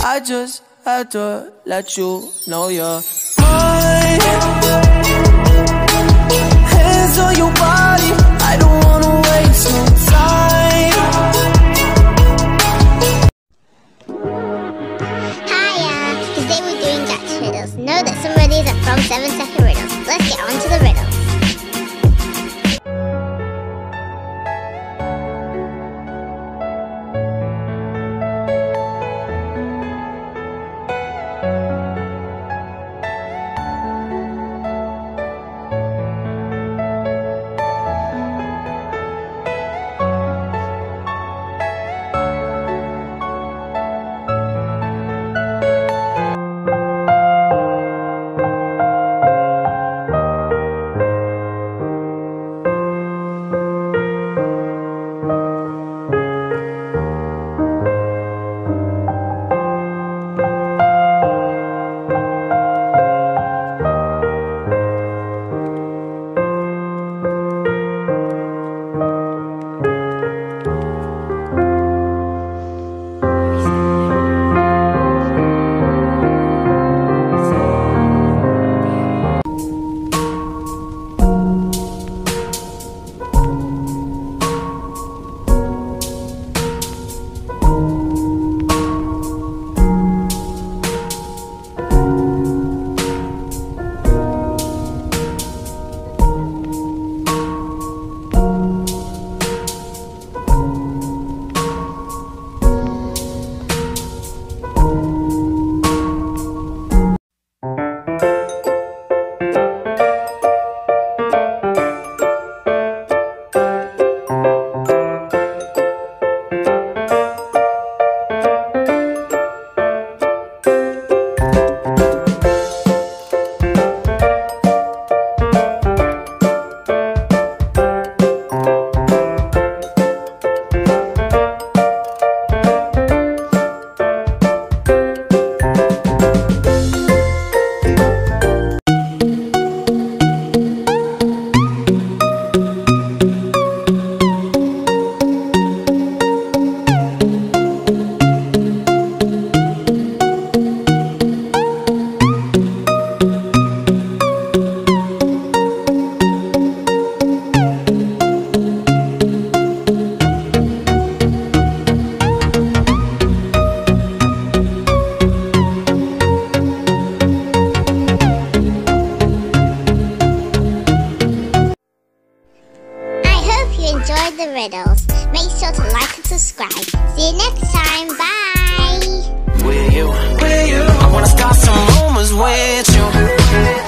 I just had to let you know you're mine. Hands on your body, I don't wanna waste no time. Hiya, today we're doing Jack's riddles. Know that some of these are from 7-second riddles. Let's get on to the riddles. Enjoyed the riddles. Make sure to like and subscribe. See you next time. Bye. With you, I wanna start some rumors with you.